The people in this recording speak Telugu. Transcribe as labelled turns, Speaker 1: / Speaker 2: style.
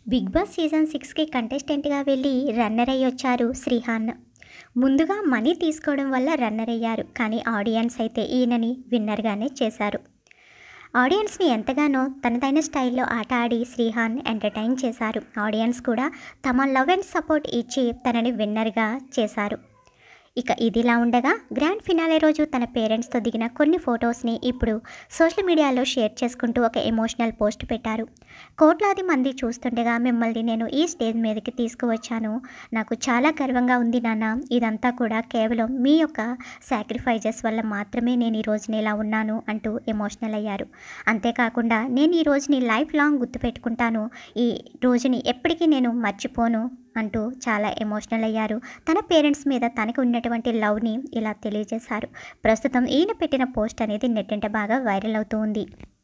Speaker 1: బిగ్ బాస్ సీజన్ 6కి కంటెస్టెంట్గా వెళ్ళి రన్నర్ అయ్యొచ్చారు శ్రీహాన్. ముందుగా మనీ తీసుకోవడం వల్ల రన్నర్ అయ్యారు. కానీ ఆడియన్స్ అయితే ఈయనని విన్నర్గానే చేశారు. ఆడియన్స్ని ఎంతగానో తనదైన స్టైల్లో ఆట ఆడి శ్రీహాన్ ఎంటర్టైన్ చేశారు. ఆడియన్స్ కూడా తమ లవ్ అండ్ సపోర్ట్ ఇచ్చి తనని విన్నర్గా చేశారు. ఇక ఇదిలా ఉండగా గ్రాండ్ ఫినాలే రోజు తన పేరెంట్స్తో దిగిన కొన్ని ఫొటోస్ని ఇప్పుడు సోషల్ మీడియాలో షేర్ చేసుకుంటూ ఒక ఎమోషనల్ పోస్ట్ పెట్టారు. కోట్లాది మంది చూస్తుండగా మిమ్మల్ని నేను ఈ స్టేజ్ మీదకి తీసుకువచ్చాను. నాకు చాలా గర్వంగా ఉంది నాన్న. ఇదంతా కూడా కేవలం మీ యొక్క సాక్రిఫైజెస్ వల్ల మాత్రమే నేను ఈ రోజుని ఇలా ఉన్నాను అంటూ ఎమోషనల్ అయ్యారు. అంతేకాకుండా నేను ఈ రోజుని లైఫ్ లాంగ్ గుర్తుపెట్టుకుంటాను. ఈ రోజుని ఎప్పటికీ నేను మర్చిపోను అంటూ చాలా ఎమోషనల్ అయ్యారు. తన పేరెంట్స్ మీద తనకు ఉన్నటువంటి లవ్ని ఇలా తెలియజేశారు. ప్రస్తుతం ఈయన పెట్టిన పోస్ట్ అనేది నెట్టింట బాగా వైరల్ అవుతూ ఉంది.